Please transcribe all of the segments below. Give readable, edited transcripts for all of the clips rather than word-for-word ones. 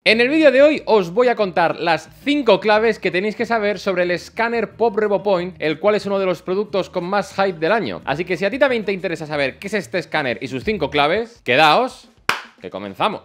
En el vídeo de hoy os voy a contar las 5 claves que tenéis que saber sobre el escáner Pop RevoPoint, el cual es uno de los productos con más hype del año. Así que si a ti también te interesa saber qué es este escáner y sus 5 claves, quedaos, que comenzamos.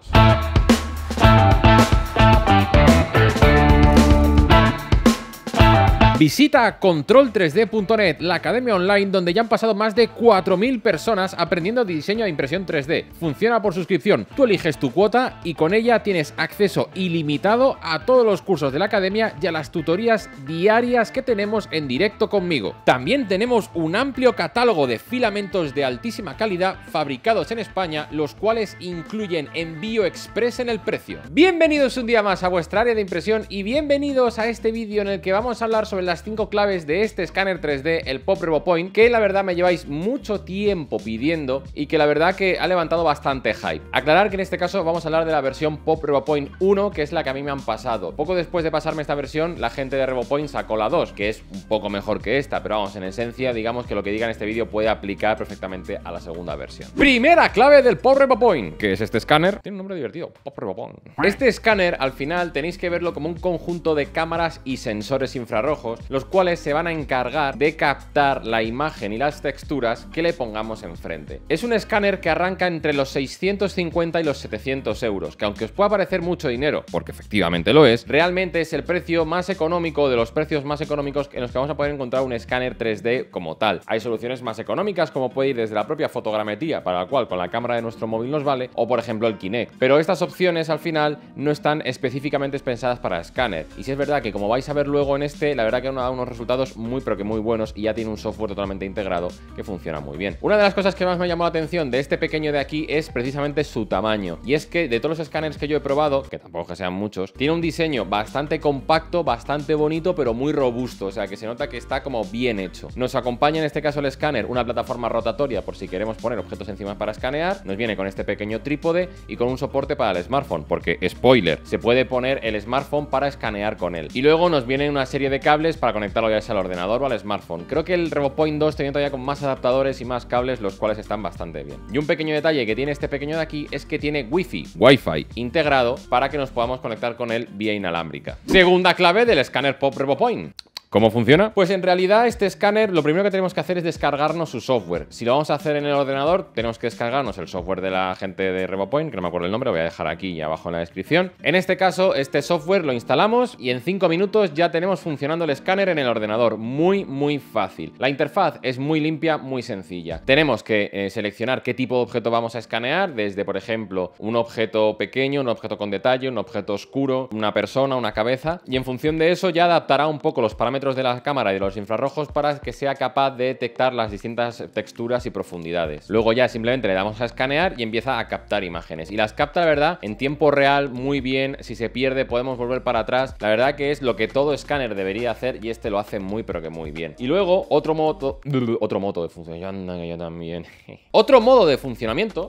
Visita control3d.net, la academia online donde ya han pasado más de 4.000 personas aprendiendo diseño de impresión 3D. Funciona por suscripción, tú eliges tu cuota y con ella tienes acceso ilimitado a todos los cursos de la academia y a las tutorías diarias que tenemos en directo conmigo. También tenemos un amplio catálogo de filamentos de altísima calidad fabricados en España, los cuales incluyen envío express en el precio. Bienvenidos un día más a vuestra área de impresión y bienvenidos a este vídeo en el que vamos a hablar sobre las 5 claves de este escáner 3D, el Pop RevoPoint, que la verdad me lleváis mucho tiempo pidiendo y que la verdad que ha levantado bastante hype. Aclarar que en este caso vamos a hablar de la versión Pop RevoPoint 1, que es la que a mí me han pasado. Poco después de pasarme esta versión, la gente de RevoPoint sacó la 2, que es un poco mejor que esta, pero vamos, en esencia, digamos que lo que diga en este vídeo puede aplicar perfectamente a la segunda versión. Primera clave del Pop RevoPoint, que es este escáner. Tiene un nombre divertido, Pop RevoPoint. Este escáner, al final, tenéis que verlo como un conjunto de cámaras y sensores infrarrojos, los cuales se van a encargar de captar la imagen y las texturas que le pongamos enfrente. Es un escáner que arranca entre los 650 y los 700 euros, que aunque os pueda parecer mucho dinero, porque efectivamente lo es, realmente es el precio más económico, de los precios más económicos en los que vamos a poder encontrar un escáner 3D como tal. Hay soluciones más económicas, como puede ir desde la propia fotogrametría, para la cual con la cámara de nuestro móvil nos vale, o por ejemplo el Kinect. Pero estas opciones al final no están específicamente pensadas para escáner. Y si es verdad que, como vais a ver luego en este, la verdad que da unos resultados muy pero que muy buenos y ya tiene un software totalmente integrado que funciona muy bien. Una de las cosas que más me ha llamado la atención de este pequeño de aquí es precisamente su tamaño, y es que de todos los escáneres que yo he probado, que tampoco que sean muchos, tiene un diseño bastante compacto, bastante bonito, pero muy robusto, o sea que se nota que está como bien hecho. Nos acompaña en este caso el escáner una plataforma rotatoria por si queremos poner objetos encima para escanear, nos viene con este pequeño trípode y con un soporte para el smartphone, porque spoiler, se puede poner el smartphone para escanear con él. Y luego nos viene una serie de cables para conectarlo ya sea al ordenador o al smartphone. Creo que el RevoPoint 2 tenía todavía con más adaptadores y más cables, los cuales están bastante bien. Y un pequeño detalle que tiene este pequeño de aquí es que tiene Wi-Fi integrado para que nos podamos conectar con él vía inalámbrica. Segunda clave del escáner Pop RevoPoint. ¿Cómo funciona? Pues en realidad este escáner lo primero que tenemos que hacer es descargarnos su software. Si lo vamos a hacer en el ordenador, tenemos que descargarnos el software de la gente de RevoPoint, que no me acuerdo el nombre, lo voy a dejar aquí y abajo en la descripción. En este caso, este software lo instalamos y en 5 minutos ya tenemos funcionando el escáner en el ordenador. Muy fácil. La interfaz es muy limpia, muy sencilla. Tenemos que seleccionar qué tipo de objeto vamos a escanear, desde, por ejemplo, un objeto pequeño, un objeto con detalle, un objeto oscuro, una persona, una cabeza, y en función de eso ya adaptará un poco los parámetros de la cámara y de los infrarrojos para que sea capaz de detectar las distintas texturas y profundidades. Luego ya simplemente le damos a escanear y empieza a captar imágenes. Y las capta, la verdad, en tiempo real, muy bien. Si se pierde podemos volver para atrás. La verdad que es lo que todo escáner debería hacer y este lo hace muy pero que muy bien. Y luego otro modo de funcionamiento también. Otro modo de funcionamiento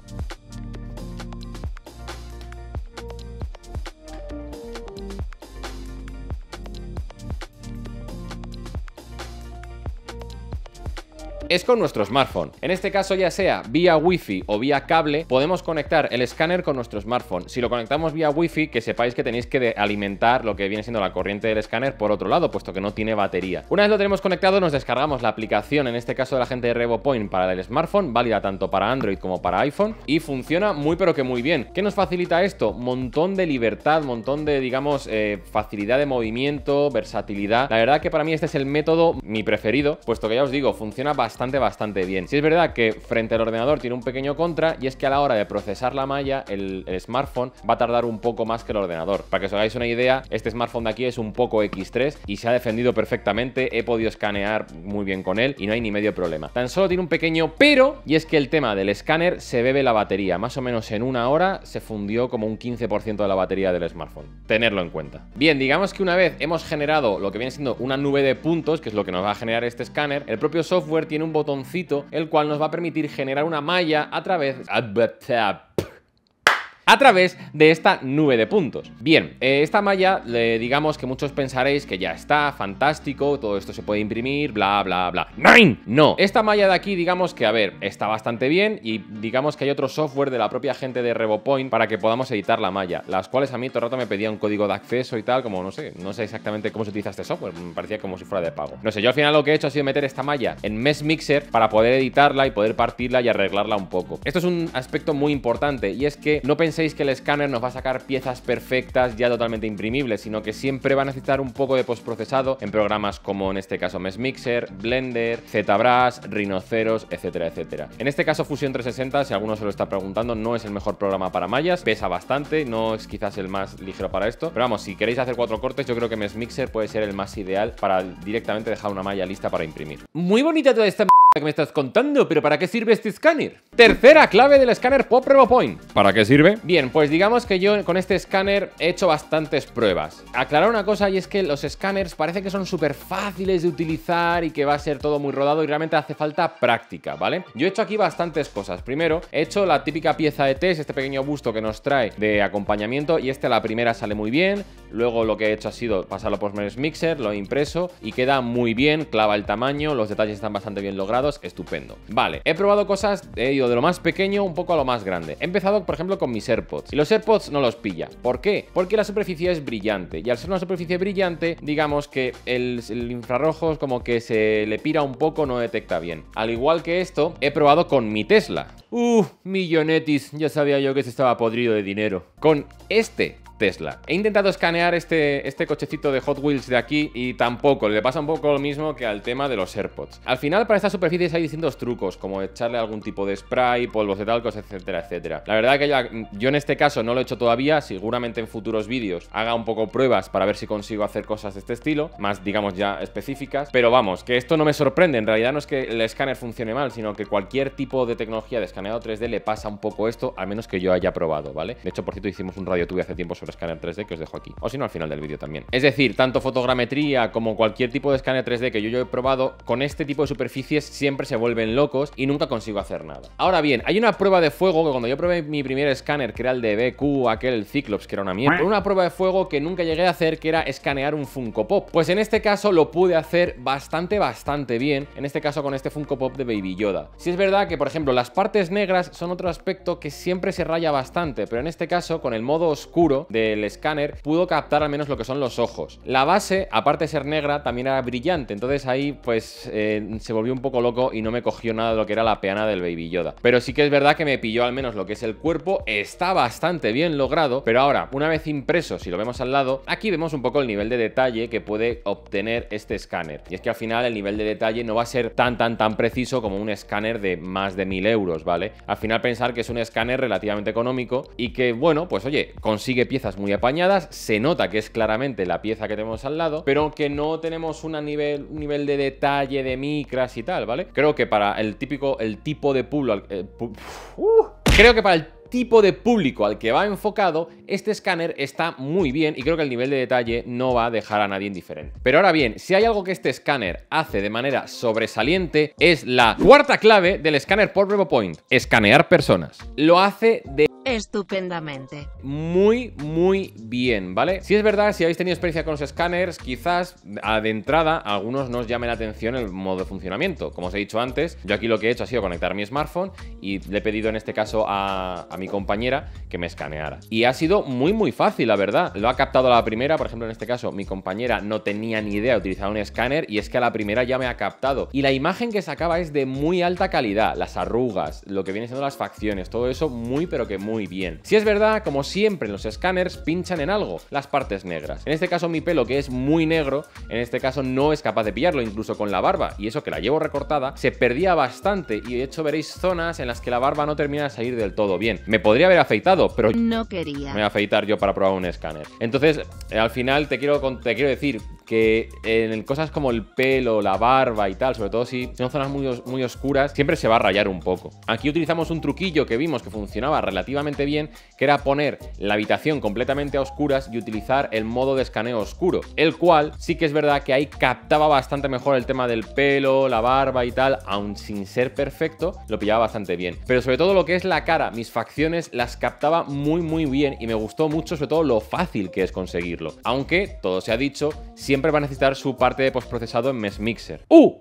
es con nuestro smartphone. En este caso, ya sea vía Wi-Fi o vía cable, podemos conectar el escáner con nuestro smartphone. Si lo conectamos vía Wi-Fi, que sepáis que tenéis que alimentar lo que viene siendo la corriente del escáner por otro lado, puesto que no tiene batería. Una vez lo tenemos conectado, nos descargamos la aplicación, en este caso de la gente de RevoPoint, para el smartphone, válida tanto para Android como para iPhone, y funciona muy pero que muy bien. ¿Qué nos facilita esto? Montón de libertad, montón de, digamos, facilidad de movimiento, versatilidad. La verdad que para mí este es el método, mi preferido, puesto que ya os digo, funciona bastante bien. Si es verdad que frente al ordenador tiene un pequeño contra, y es que a la hora de procesar la malla, el smartphone va a tardar un poco más que el ordenador. Para que os hagáis una idea, este smartphone de aquí es un Poco X3 y se ha defendido perfectamente. He podido escanear muy bien con él y no hay ni medio problema. Tan solo tiene un pequeño pero, y es que el tema del escáner se bebe la batería. Más o menos en una hora se fundió como un 15% de la batería del smartphone. Tenerlo en cuenta. Bien, digamos que una vez hemos generado lo que viene siendo una nube de puntos, que es lo que nos va a generar este escáner, el propio software tiene un botoncito el cual nos va a permitir generar una malla a través a través de esta nube de puntos. Bien, esta malla, digamos que muchos pensaréis que ya está, fantástico, todo esto se puede imprimir, bla, bla, bla. ¡Nein! No, esta malla de aquí, digamos que, a ver, está bastante bien y digamos que hay otro software de la propia gente de RevoPoint para que podamos editar la malla, las cuales a mí todo el rato me pedía un código de acceso y tal, como no sé exactamente cómo se utiliza este software, me parecía como si fuera de pago. No sé, yo al final lo que he hecho ha sido meter esta malla en Mesh Mixer para poder editarla y poder partirla y arreglarla un poco. Esto es un aspecto muy importante y es que no penséis que el escáner nos va a sacar piezas perfectas ya totalmente imprimibles, sino que siempre va a necesitar un poco de postprocesado en programas como en este caso Mesh Mixer, Blender, ZBrush, Rhinoceros, etcétera, etcétera. En este caso Fusion 360, si alguno se lo está preguntando, no es el mejor programa para mallas, pesa bastante, no es quizás el más ligero para esto, pero vamos, si queréis hacer 4 cortes, yo creo que Mesh Mixer puede ser el más ideal para directamente dejar una malla lista para imprimir. Muy bonita toda esta que me estás contando, pero ¿para qué sirve este escáner? Tercera clave del escáner Pop RevoPoint. ¿Para qué sirve? Bien, pues digamos que yo con este escáner he hecho bastantes pruebas. Aclarar una cosa, y es que los escáneres parece que son súper fáciles de utilizar y que va a ser todo muy rodado y realmente hace falta práctica, ¿vale? Yo he hecho aquí bastantes cosas. Primero, he hecho la típica pieza de test, este pequeño busto que nos trae de acompañamiento, y a la primera sale muy bien. Luego lo que he hecho ha sido pasarlo por Mesh Mixer, lo he impreso y queda muy bien, clava el tamaño, los detalles están bastante bien logrados. Estupendo. Vale, he probado cosas, he ido de lo más pequeño un poco a lo más grande. He empezado, por ejemplo, con mis AirPods. Y los AirPods no los pilla. ¿Por qué? Porque la superficie es brillante. Y al ser una superficie brillante, digamos que el infrarrojo como que se le pira un poco, no detecta bien. Al igual que esto, he probado con mi Tesla. Millonetis, ya sabía yo que se estaba podrido de dinero. Con este Tesla. He intentado escanear este cochecito de Hot Wheels de aquí y tampoco, le pasa un poco lo mismo que al tema de los AirPods. Al final para estas superficies hay distintos trucos, como echarle algún tipo de spray, polvos de talcos, etcétera, etcétera. La verdad que yo en este caso no lo he hecho todavía, seguramente en futuros vídeos haga un poco pruebas para ver si consigo hacer cosas de este estilo, más digamos ya específicas, pero vamos, que esto no me sorprende, en realidad no es que el escáner funcione mal, sino que cualquier tipo de tecnología de escaneado 3D le pasa un poco esto, al menos que yo haya probado, ¿vale? De hecho, por cierto, hicimos un RadioTube hace tiempo sobre escáner 3D que os dejo aquí, o si no al final del vídeo también. Es decir, tanto fotogrametría como cualquier tipo de escáner 3D que yo he probado, con este tipo de superficies siempre se vuelven locos y nunca consigo hacer nada. Ahora bien, hay una prueba de fuego que cuando yo probé mi primer escáner, que era el de BQ, aquel Cyclops, que era una mierda, una prueba de fuego que nunca llegué a hacer, que era escanear un Funko Pop. Pues en este caso lo pude hacer bastante bien, en este caso con este Funko Pop de Baby Yoda. Sí es verdad que, por ejemplo, las partes negras son otro aspecto que siempre se raya bastante, pero en este caso, con el modo oscuro del escáner, pudo captar al menos lo que son los ojos. La base, aparte de ser negra, también era brillante, entonces ahí pues se volvió un poco loco y no me cogió nada de lo que era la peana del Baby Yoda. Pero sí que es verdad que me pilló al menos lo que es el cuerpo, está bastante bien logrado, pero ahora, una vez impreso, si lo vemos al lado, aquí vemos un poco el nivel de detalle que puede obtener este escáner. Y es que al final el nivel de detalle no va a ser tan preciso como un escáner de más de 1000 euros, ¿vale? Al final pensar que es un escáner relativamente económico y que, bueno, pues oye, consigue piezas muy apañadas, se nota que es claramente la pieza que tenemos al lado, pero que no tenemos un nivel de detalle de micras y tal, ¿vale? Creo que para el tipo de creo que para el tipo de público al que va enfocado, este escáner está muy bien y creo que el nivel de detalle no va a dejar a nadie indiferente. Pero ahora bien, si hay algo que este escáner hace de manera sobresaliente, es la cuarta clave del escáner Pop RevoPoint: escanear personas. Lo hace de estupendamente. Muy bien, ¿vale? Si es verdad, si habéis tenido experiencia con los escáneres, quizás de entrada a algunos no os llame la atención el modo de funcionamiento. Como os he dicho antes, yo aquí lo que he hecho ha sido conectar mi smartphone y le he pedido en este caso a mi compañera que me escaneara. Y ha sido muy fácil, la verdad. Lo ha captado a la primera, por ejemplo, en este caso, mi compañera no tenía ni idea de utilizar un escáner y es que a la primera ya me ha captado. Y la imagen que sacaba es de muy alta calidad. Las arrugas, lo que vienen siendo las facciones, todo eso pero que muy bien. Si es verdad, como siempre en los escáneres, pinchan en algo, las partes negras. En este caso mi pelo, que es muy negro, en este caso no es capaz de pillarlo, incluso con la barba, y eso que la llevo recortada, se perdía bastante y de hecho veréis zonas en las que la barba no termina de salir del todo bien. Me podría haber afeitado, pero no quería. Me voy a afeitar yo para probar un escáner. Entonces, al final te quiero decir, que en cosas como el pelo, la barba y tal, sobre todo si son zonas muy oscuras, siempre se va a rayar un poco. Aquí utilizamos un truquillo que vimos que funcionaba relativamente bien, que era poner la habitación completamente a oscuras y utilizar el modo de escaneo oscuro, el cual sí que es verdad que ahí captaba bastante mejor el tema del pelo, la barba y tal, aun sin ser perfecto, lo pillaba bastante bien. Pero sobre todo lo que es la cara, mis facciones las captaba muy bien y me gustó mucho, sobre todo lo fácil que es conseguirlo. Aunque, todo se ha dicho, siempre va a necesitar su parte de postprocesado en Mesh Mixer.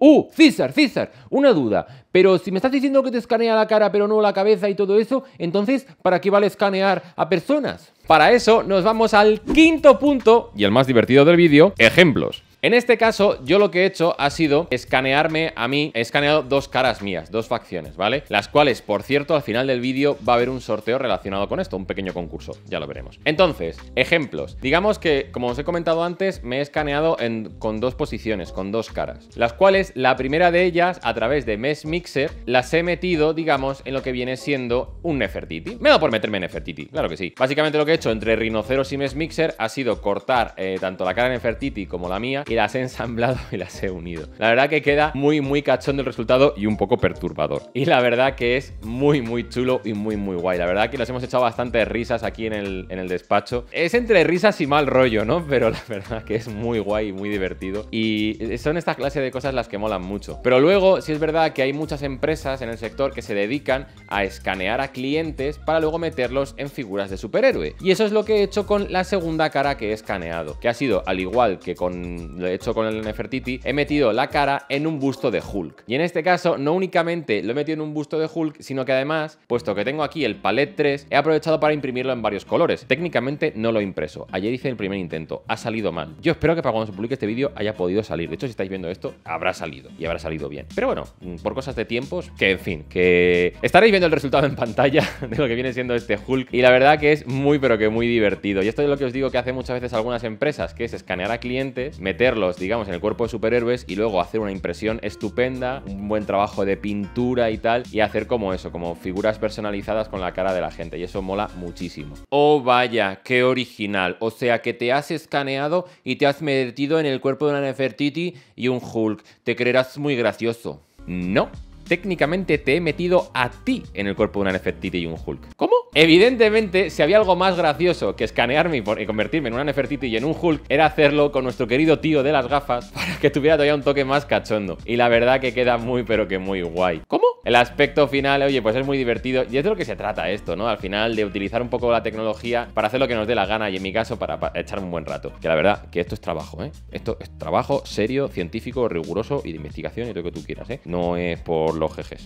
César, una duda. Pero si me estás diciendo que te escanea la cara pero no la cabeza y todo eso, entonces, ¿para qué vale escanear a personas? Para eso nos vamos al quinto punto y el más divertido del vídeo, ejemplos. En este caso, yo lo que he hecho ha sido escanearme a mí. He escaneado dos caras mías, dos facciones, ¿vale? Las cuales, por cierto, al final del vídeo va a haber un sorteo relacionado con esto, un pequeño concurso, ya lo veremos. Entonces, ejemplos. Digamos que, como os he comentado antes, me he escaneado con dos posiciones, con dos caras, las cuales, la primera de ellas, a través de Mesh Mixer, las he metido, digamos, en lo que viene siendo un Nefertiti. Me he dado por meterme en Nefertiti, claro que sí. Básicamente lo que he hecho entre Rhinoceros y Mesh Mixer ha sido cortar tanto la cara de Nefertiti como la mía, y las he ensamblado y las he unido. La verdad que queda muy cachondo el resultado y un poco perturbador. Y la verdad que es muy chulo y muy guay. La verdad que nos hemos echado bastantes risas aquí en el despacho. Es entre risas y mal rollo, ¿no? Pero la verdad que es muy guay y muy divertido. Y son esta clase de cosas las que molan mucho. Pero luego, sí es verdad que hay muchas empresas en el sector que se dedican a escanear a clientes para luego meterlos en figuras de superhéroe. Y eso es lo que he hecho con la segunda cara que he escaneado, que ha sido, al igual que lo he hecho con el Nefertiti, he metido la cara en un busto de Hulk. Y en este caso, no únicamente lo he metido en un busto de Hulk, sino que además, puesto que tengo aquí el Palette 3, he aprovechado para imprimirlo en varios colores. Técnicamente no lo he impreso. Ayer hice el primer intento. Ha salido mal. Yo espero que para cuando se publique este vídeo haya podido salir. De hecho, si estáis viendo esto, habrá salido. Y habrá salido bien. Pero bueno, por cosas de tiempos, que en fin, que estaréis viendo el resultado en pantalla de lo que viene siendo este Hulk. Y la verdad que es pero que muy divertido. Y esto es lo que os digo que hace muchas veces algunas empresas, que es escanear a clientes, meterlos, digamos, en el cuerpo de superhéroes y luego hacer una impresión estupenda, un buen trabajo de pintura y tal, y hacer como eso, como figuras personalizadas con la cara de la gente, y eso mola muchísimo. Oh, vaya, qué original. O sea, que te has escaneado y te has metido en el cuerpo de una Nefertiti y un Hulk. Te creerás muy gracioso. No. Técnicamente te he metido a ti en el cuerpo de una Nefertiti y un Hulk. ¿Cómo? Evidentemente, si había algo más gracioso que escanearme y convertirme en una Nefertiti y en un Hulk, era hacerlo con nuestro querido tío de las gafas para que tuviera todavía un toque más cachondo. Y la verdad que queda pero que muy guay. ¿Cómo? El aspecto final, oye, pues es muy divertido y es de lo que se trata esto, ¿no? Al final, de utilizar un poco la tecnología para hacer lo que nos dé la gana y en mi caso para echar un buen rato. Que la verdad que esto es trabajo, ¿eh? Esto es trabajo serio, científico, riguroso y de investigación y todo lo que tú quieras, ¿eh? No es por los jejes.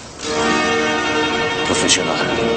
Profesional.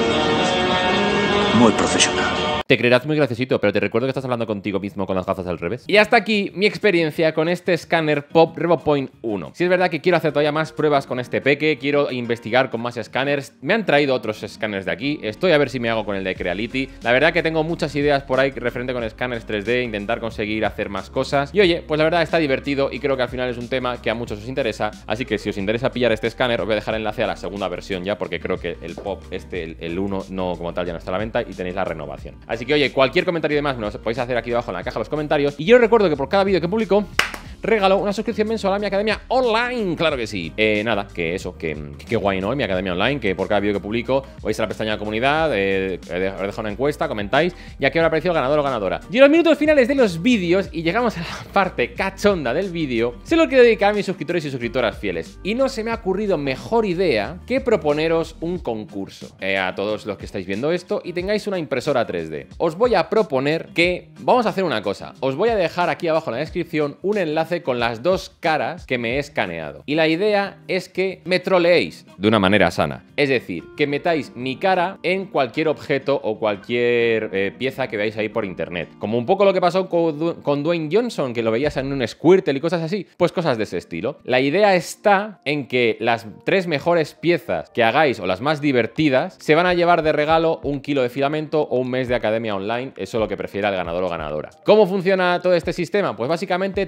Muy profesional. Te creerás muy graciosito, pero te recuerdo que estás hablando contigo mismo con las gafas al revés. Y hasta aquí mi experiencia con este escáner Pop RevoPoint 1. Si es verdad que quiero hacer todavía más pruebas con este peque, quiero investigar con más escáneres. Me han traído otros escáneres de aquí, estoy a ver si me hago con el de Creality. La verdad que tengo muchas ideas por ahí referente con escáneres 3D, intentar conseguir hacer más cosas. Y oye, pues la verdad está divertido y creo que al final es un tema que a muchos os interesa. Así que si os interesa pillar este escáner, os voy a dejar el enlace a la segunda versión ya, porque creo que el Pop, el 1, no como tal ya no está a la venta y tenéis la renovación. Así que oye, cualquier comentario y demás me lo podéis hacer aquí debajo en la caja de los comentarios. Y yo os recuerdo que por cada vídeo que publico regalo una suscripción mensual a mi academia online. Claro que sí. Nada, que eso, que guay, ¿no? En mi academia online, que por cada vídeo que publico vais a la pestaña de comunidad, os dejo una encuesta, comentáis, ya que habrá aparecido el ganador o ganadora. Y en los minutos finales de los vídeos, y llegamos a la parte cachonda del vídeo, se lo quiero dedicar a mis suscriptores y suscriptoras fieles. Y no se me ha ocurrido mejor idea que proponeros un concurso a todos los que estáis viendo esto y tengáis una impresora 3D. Os voy a proponer que vamos a hacer una cosa. Os voy a dejar aquí abajo en la descripción un enlace con las dos caras que me he escaneado. Y la idea es que me troleéis de una manera sana. Es decir, que metáis mi cara en cualquier objeto o cualquier pieza que veáis ahí por internet. Como un poco lo que pasó con Dwayne Johnson, que lo veías en un Squirtle y cosas así. Pues cosas de ese estilo. La idea está en que las 3 mejores piezas que hagáis o las más divertidas se van a llevar de regalo 1 kilo de filamento o un mes de academia online. Eso es lo que prefiera el ganador o ganadora. ¿Cómo funciona todo este sistema? Pues básicamente tenéis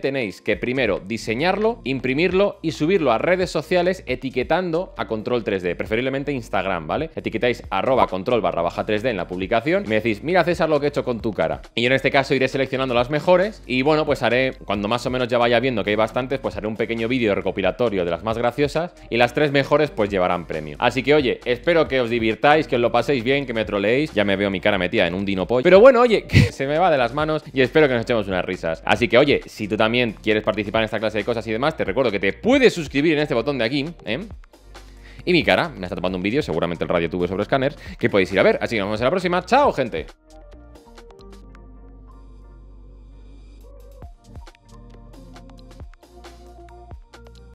que primero diseñarlo, imprimirlo y subirlo a redes sociales etiquetando a Control 3D, preferiblemente Instagram, ¿vale? Etiquetáis @control_3D en la publicación y me decís, mira César lo que he hecho con tu cara. Y yo en este caso iré seleccionando las mejores y bueno, pues haré, cuando más o menos ya vaya viendo que hay bastantes, pues haré un pequeño vídeo recopilatorio de las más graciosas y las 3 mejores pues llevarán premio. Así que oye, espero que os divirtáis, que os lo paséis bien, que me troleéis. Ya me veo mi cara metida en un dinopollo. Pero bueno, oye, que se me va de las manos y espero que nos echemos unas risas. Así que oye, si tú también quieres participar en esta clase de cosas y demás, te recuerdo que te puedes suscribir en este botón de aquí, Y mi cara me está tomando un vídeo, seguramente el RadioTube sobre escáner, que podéis ir a ver. Así que nos vemos en la próxima. ¡Chao, gente!